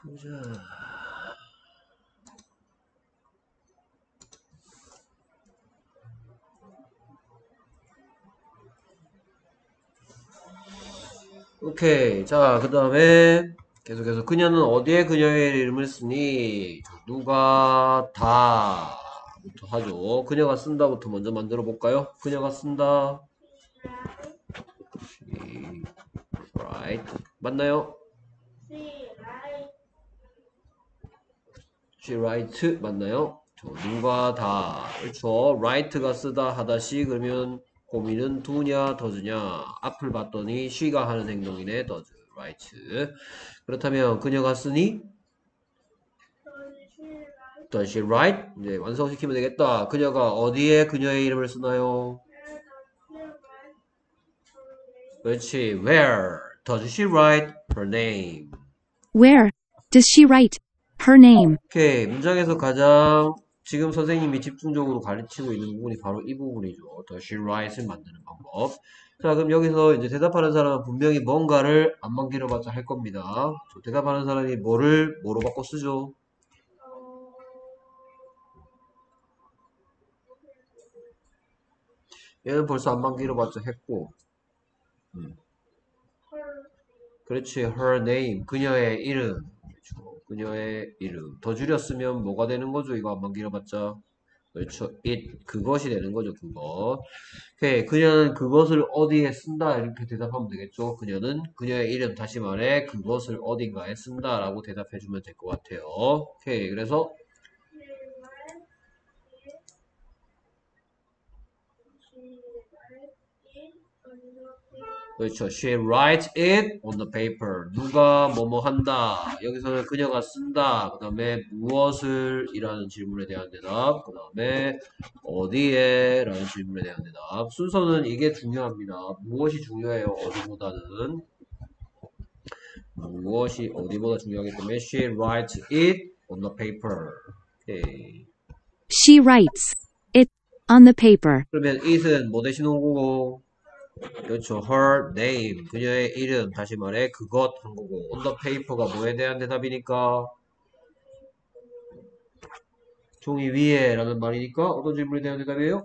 보자. 오케이. 자, 그 다음에 계속해서 그녀는 어디에 그녀의 이름을 쓰니? 누가 다 부터 하죠. 그녀가 쓴다부터 먼저 만들어 볼까요? 그녀가 쓴다. Right. 맞나요? She write 맞나요? 누가 다 그렇죠. write가 쓰다 하다시 그러면 고민은 두냐 더즈냐 앞을 봤더니 she가 하는 행동이네 does write. 그렇다면 그녀가 쓰니 does she write? 이제 완성시키면 되겠다. 그녀가 어디에 그녀의 이름을 쓰나요? 그렇지. Where does she write her name? Where does she write her name? 오케이. 문장에서 가장 지금 선생님이 집중적으로 가르치고 있는 부분이 바로 이 부분이죠. does she write을 만드는 방법. 자, 그럼 여기서 이제 대답하는 사람은 분명히 뭔가를 안만 길어봤자 할 겁니다. 대답하는 사람이 뭐로 바꿔 쓰죠? 얘는 벌써 안만 길어봤자 했고. 그렇지. her name. 그녀의 이름. 그렇죠. 그녀의 이름. 더 줄였으면 뭐가 되는 거죠? 이거 안만 길어봤자. 그렇죠. it. 그것이 되는 거죠. 그것. 오케이. 그녀는 그것을 어디에 쓴다. 이렇게 대답하면 되겠죠. 그녀는 그녀의 이름 다시 말해 그것을 어딘가에 쓴다. 라고 대답해주면 될 것 같아요. 오케이. 그래서 그렇죠. She writes it on the paper. 누가 뭐뭐 한다. 여기서는 그녀가 쓴다. 그 다음에 무엇을 이라는 질문에 대한 대답. 그 다음에 어디에 라는 질문에 대한 대답. 순서는 이게 중요합니다. 무엇이 중요해요. 어디보다는. 무엇이 어디보다 중요하기 때문에 she writes it on the paper. 오케이. She writes it on the paper. 그러면 it은 뭐 대신 온 거고? 그렇죠. her name. 그녀의 이름. 다시 말해 그것 한 거고. on the paper가 뭐에 대한 대답이니까? 종이 위에 라는 말이니까 어떤 질문에 대한 대답이에요?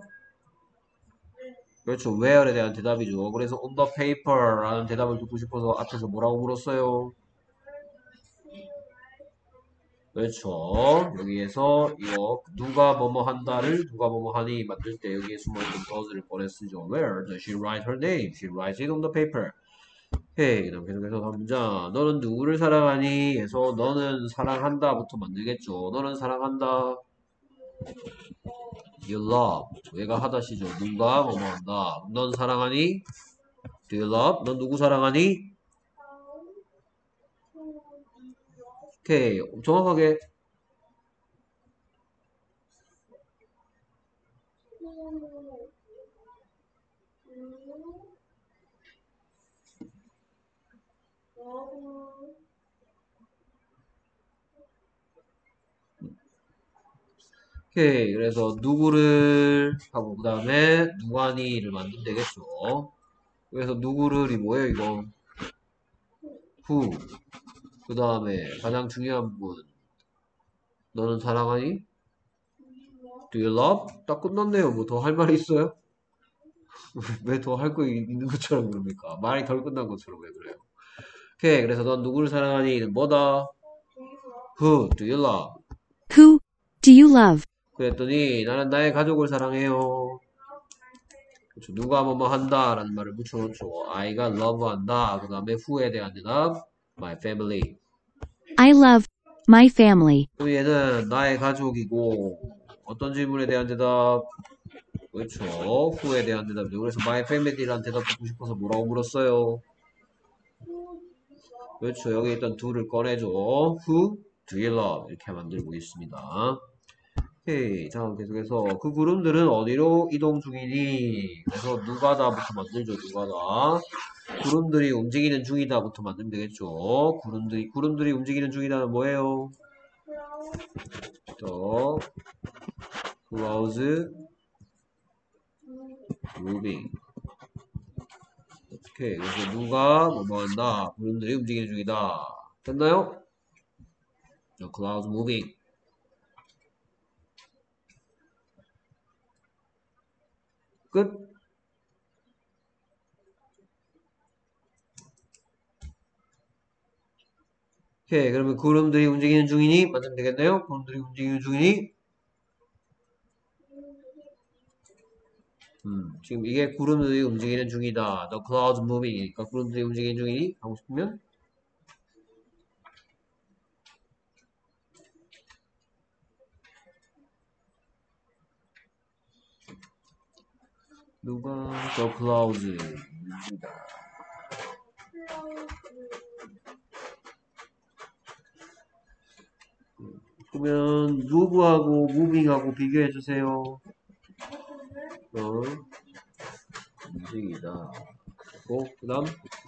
그렇죠. where에 대한 대답이죠. 그래서 on the paper 라는 대답을 듣고 싶어서 앞에서 뭐라고 물었어요? 그렇죠. 여기에서 이거 누가 뭐뭐 한다를 누가 뭐뭐 하니 만들 때 여기에 숨어있는 does를 꺼내 쓰죠. Where does she write her name? She writes it on the paper. 오케이. 그다음 계속해서 다음 문장. 너는 누구를 사랑하니? 해서 너는 사랑한다부터 만들겠죠. 너는 사랑한다. You love. 얘가 하다시죠. 누가 뭐뭐 한다. 넌 사랑하니? Do you love? 넌 누구 사랑하니? 오케이. 정확하게. 오케이. 그래서 누구를 하고 그 다음에 누가니를 만들면 되겠죠. 그래서 누구를이 뭐예요 이거? who. 그 다음에 가장 중요한 분. 너는 사랑하니? Do you love? 딱 끝났네요. 뭐 더 할 말이 있어요? 왜 더 할 거 있는 것처럼 그럽니까? 말이 덜 끝난 것처럼 왜 그래요? 오케이. 그래서 넌 누구를 사랑하니?는 뭐다? Who do you love? Who do you love? 그랬더니 나는 나의 가족을 사랑해요. 그렇죠. 누가 뭐뭐 한다 라는 말을 붙여놓죠. I가 love 한다. 그 다음에 who에 대한 대답 my family. I love my family. 또 얘는 나의 가족이고 어떤 질문에 대한 대답? 그렇죠. who에 대한 대답이죠. 그래서 my family라는 대답 듣고 싶어서 뭐라고 물었어요? 그렇죠. 여기 일단 do를 꺼내줘. Who do you love? 이렇게 만들고 있습니다. 오케이. 자, 계속해서 그 구름들은 어디로 이동 중이니? 그래서 누가다부터 만들죠. 누가다. 구름들이 움직이는 중이다부터 만들면 되겠죠. 구름들이 움직이는 중이다는 뭐예요? 또 clouds moving. 오케이. 그래서 누가 뭐뭐 한다. 구름들이 움직이는 중이다. 됐나요? The clouds moving. 끝. 오케이. 그러면 구름들이 움직이는 중이니 맞으면 되겠네요. 구름들이 움직이는 중이니. 지금 이게 구름들이 움직이는 중이다. The clouds moving이니까 구름들이 움직이는 중이니 하고 싶으면 누가 the clouds 그러면 누구하고 moving하고 비교해 주세요. 움직이다. 그 다음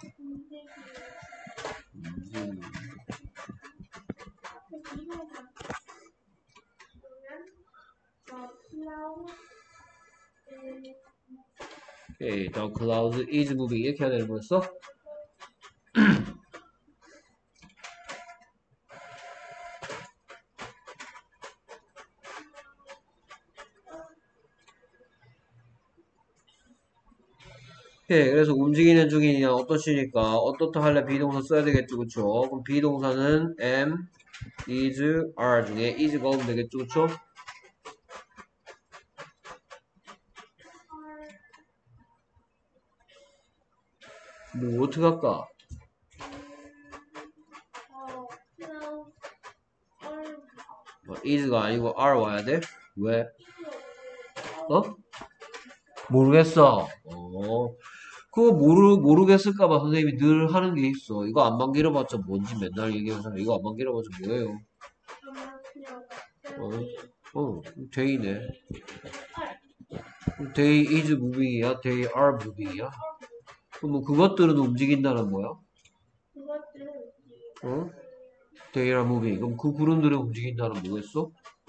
오케이, the clouds is moving 이렇게 해야 되는 거였어? 오케이, 그래서 움직이는 중이냐 어떤 시니까 어떻다 할래 비동사 써야 되겠죠, 그쵸? 그럼 비동사는 am, is, are 중에 is가 오면 되겠죠, 그쵸? 뭐 어떻게 할까? is가 아니고 are 와야 돼? 왜? 모르겠어. 그거 모르겠을까봐 선생님이 늘 하는 게 있어. 이거 안만 길어봤자 뭔지 맨날 얘기하잖아. 이거 안만 길어봤자 뭐예요? day네. They is moving이야? They are moving이야? 그럼 뭐 그것들은 움직인다는 뭐야? They are moving. 그럼 그 구름들은 움직인다는 뭐겠어?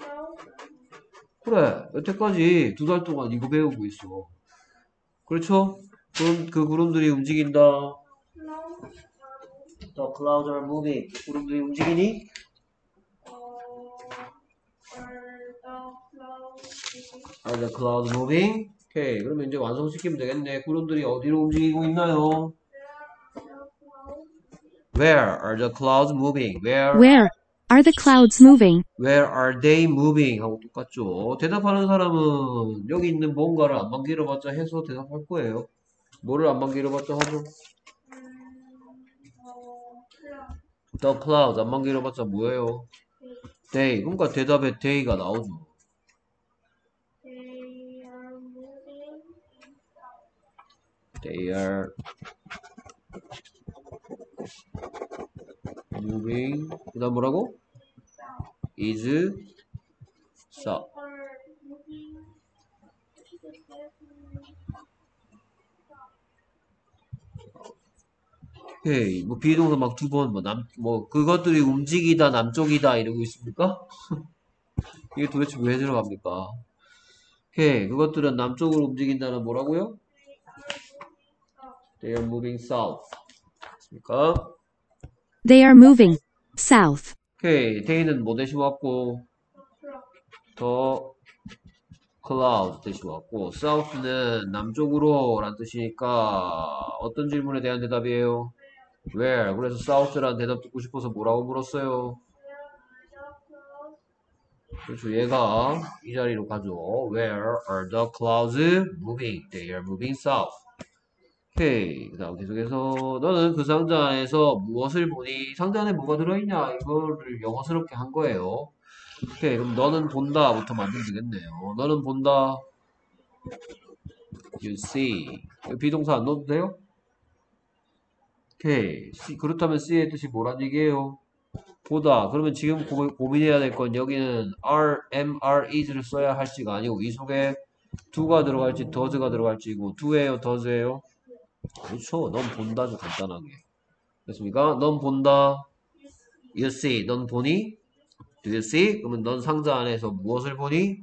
그래. 여태까지 2달 동안 이거 배우고 있어. 그렇죠? 그럼 그 구름들이 움직인다. The clouds are moving. 그 구름들이 움직이니? Are the clouds moving? 오케이. 그러면 이제 완성시키면 되겠네. 구름들이 어디로 움직이고 있나요? Where are the clouds moving? Where are the clouds moving? Where are they moving? 하고 똑같죠. 대답하는 사람은 여기 있는 뭔가를 안만 길어봤자 해서 대답할 거예요. 뭐를 안만 길어봤자 하죠? The clouds 안만 길어봤자 뭐예요? They. 그러니까 대답에 they가 나오죠. They are moving. 그 다음 뭐라고? is south. 오케이. 뭐 비동사 막 2번 뭐 그것들이 움직이다 남쪽이다 이러고 있습니까? 이게 도대체 왜 들어갑니까? 오케이. 그것들은 남쪽으로 움직인다는 뭐라고요? They are moving south. 맞습니까? They are moving south. 오케이. they는 뭐 대신 왔고 더 clouds 대신 왔고 south는 남쪽으로 라는 뜻이니까 어떤 질문에 대한 대답이에요? Where? 그래서 south라는 대답 듣고 싶어서 뭐라고 물었어요? 그렇죠. 얘가 이 자리로 가죠. Where are the clouds moving? They are moving south. 오케이. 그 다음 계속해서 너는 그 상자 안에서 무엇을 보니? 상자 안에 뭐가 들어있냐? 이거를 영어스럽게 한 거예요. 오케이. 그럼 너는 본다부터 만들면 되겠네요. 너는 본다. You see. 비동사 안 넣어도 돼요? 오케이. 그렇다면 C의 뜻이 뭐란 얘기예요? 보다. 그러면 지금 고민해야 될 건 여기는 are, am, are, is를 써야 할지가 아니고 이 속에 do가 들어갈지 does가 들어갈지고 do예요, does예요? 그렇죠. 넌 본다죠, 간단하게. 됐습니까? 넌 본다. You see. 넌 보니? Do you see? 그러면 넌 상자 안에서 무엇을 보니?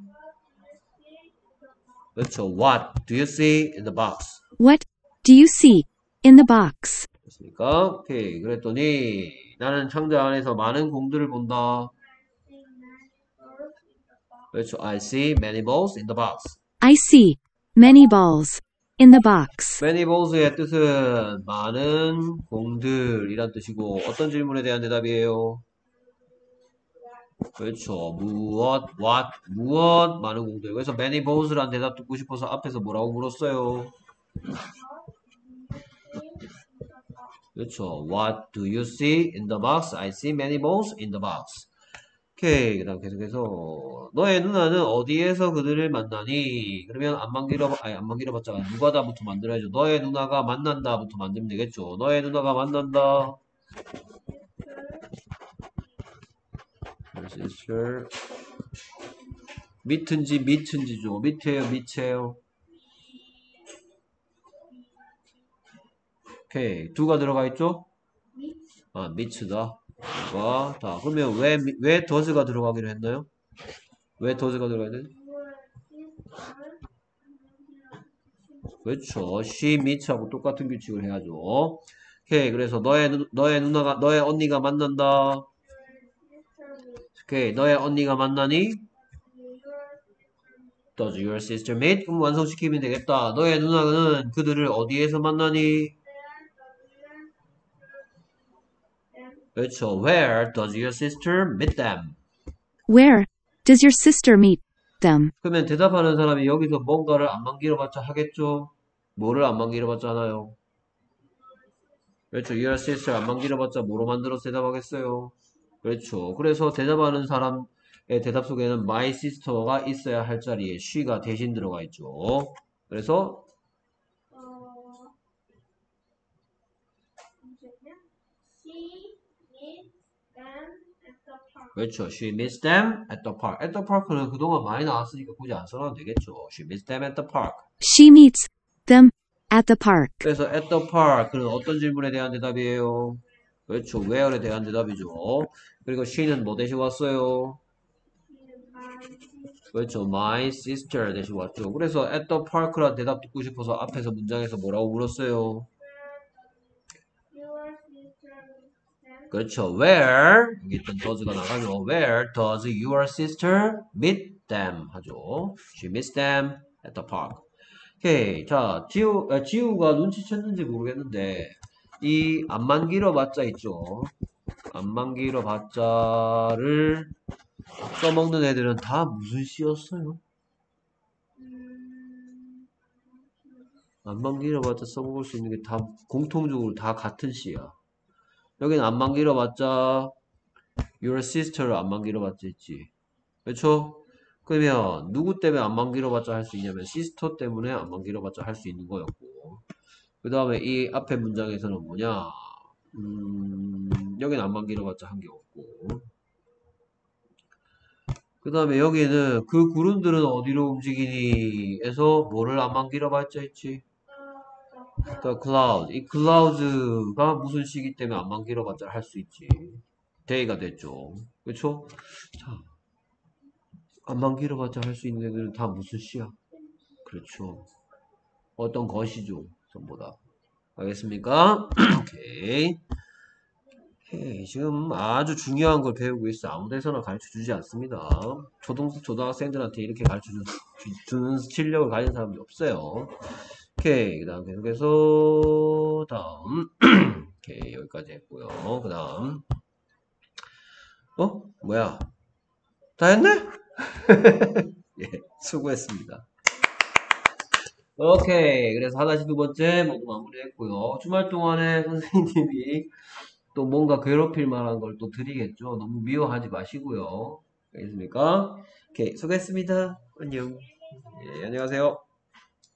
그렇죠. What do you see in the box? What do you see in the box? 됐습니까? 오케이. 그랬더니 나는 상자 안에서 많은 공들을 본다. 그렇죠. I see many balls in the box. I see many balls in the box. many balls의 뜻은 많은 공들이란 뜻이고 어떤 질문에 대한 대답이에요? 그렇죠. 무엇 많은 공들. 그래서 many balls란 대답 듣고 싶어서 앞에서 뭐라고 물었어요? 그렇죠. What do you see in the box? I see many balls in the box. 오케이. 그 다음 계속해서 너의 누나는 어디에서 그들을 만나니? 그러면 안 만기려봤자 누가다부터 만들어야죠. 너의 누나가 만난다부터 만들면 되겠죠. 너의 누나가 만난다. Your sister. 밑은지죠. 밑이에요. 오케이. 두가 들어가 있죠? 밑이다. 자, 그러면 왜 does가 들어가기로 했나요? 왜 does가 들어가야 돼? 그렇죠. she meets하고 똑같은 규칙을 해야죠. 오케이. 그래서 너의 언니가 만난다. 오케이. 너의 언니가 만나니? Does your sister meet? 그럼 완성시키면 되겠다. 너의 누나는 그들을 어디에서 만나니? 그렇죠. Where does your sister meet them? Where does your sister meet them? 그러면 대답하는 사람이 여기서 뭔가를 안 만기려봤자 하겠죠? 뭐를 안 만기려봤잖아요. 그렇죠. Your sister 안 만기려봤자 뭐로 만들어서 대답하겠어요? 그렇죠. 그래서 대답하는 사람의 대답 속에는 my sister가 있어야 할 자리에 she가 대신 들어가 있죠. 그래서 그렇죠. She meets them at the park. at the park는 그동안 많이 나왔으니까 굳이 안 써놔도 되겠죠. She meets them at the park. She meets them at the park. 그래서 at the park는 어떤 질문에 대한 대답이에요? 그렇죠. where에 대한 대답이죠. 그리고 she는 뭐 대신 왔어요? 그렇죠. my sister 대신 왔죠. 그래서 at the park란 대답 듣고 싶어서 앞에서 문장에서 뭐라고 물었어요? 그렇죠. Where 여기 있던 does가 나가면 Where does your sister meet them 하죠. She meets them at the park. 오케이. 자, 지우가 눈치챘는지 모르겠는데 이 안만 길어봤자 있죠. 안만 길어봤자를 써먹는 애들은 다 무슨 시였어요? 안만 길어봤자 써먹을 수 있는 게 다 공통적으로 다 같은 시야. 여기는 안만 길어봤자 your sister를 안만 길어봤자 있지. 그렇죠? 그러면 누구 때문에 안만 길어봤자 할 수 있냐면 sister 때문에 안만 길어봤자 할 수 있는 거였고 그 다음에 이 앞에 문장에서는 뭐냐 여기는 안만 길어봤자 한 게 없고 그 다음에 여기는 그 구름들은 어디로 움직이니 에서 뭐를 안만 길어봤자 있지? The cloud. 이 clouds가 무슨 시기 때문에 안만 길어봤자 할 수 있지. day가 됐죠. 그렇죠? 자, 안만 길어봤자 할 수 있는 애들은 다 무슨 시야? 그렇죠. 어떤 것이죠. 전부 다. 알겠습니까? 오케이. 오케이. 지금 아주 중요한 걸 배우고 있어. 아무 데서나 가르쳐 주지 않습니다. 초등학생들한테 이렇게 가르쳐 주는 실력을 가진 사람이 없어요. 오케이. 그 다음 계속해서 다음 오케이. 여기까지 했고요. 그 다음 뭐야? 다 했네? 예, 수고했습니다. 오케이. 그래서 하나씩 두 번째 모두 마무리했고요. 주말 동안에 선생님이 또 뭔가 괴롭힐 만한 걸 또 드리겠죠. 너무 미워하지 마시고요. 알겠습니까? 오케이. 수고했습니다. 안녕. 예, 안녕하세요.